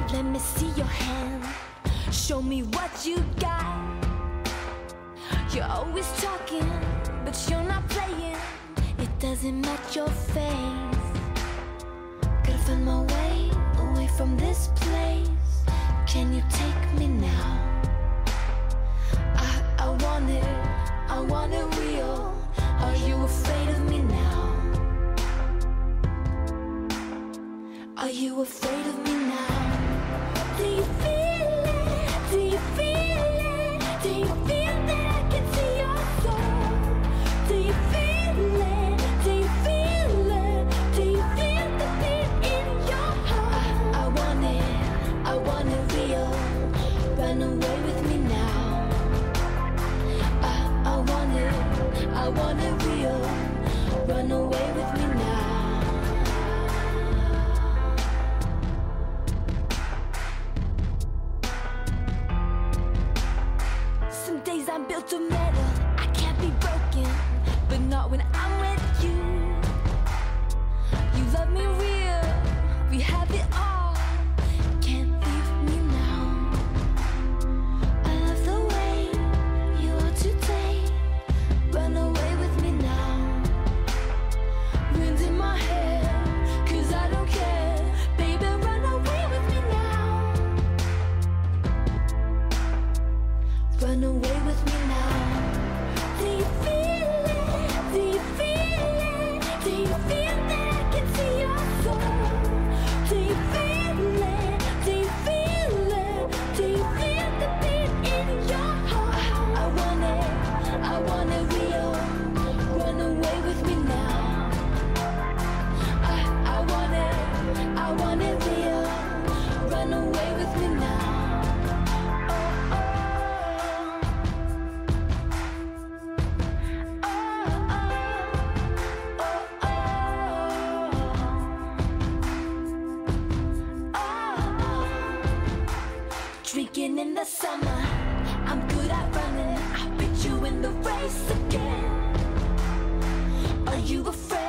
Let me see your hand. Show me what you got. You're always talking, but you're not playing. It doesn't match your face. Gotta find my way away from this place. Can you take me now? I want it real. Are you afraid of me now? Are you afraid of me now? Do you feel it? Do you feel it? Do you feel that I can see your soul? Do you feel it? Do you feel it? Do you feel the beat in your heart? I want it real. Run away with me now. I want it real. Run away with me now. Some days I'm built of metal, I can't be broken, but not when I'm with you. You love me real, we have it all. Can't leave me now. I love the way you are today. Run away with me now. Wind in my hair, 'cause I don't care. Baby, run away with me now. Run away with me now. Do you feel it? Do you feel it? Do you feel that I can see your soul? Do you feel it? Do you feel it? Do you feel the beat in your heart? I want it real. Run away with me now. I want it real. Run away with me now. Drinking in the summer, I'm good at running. I beat you in the race again. Are you afraid?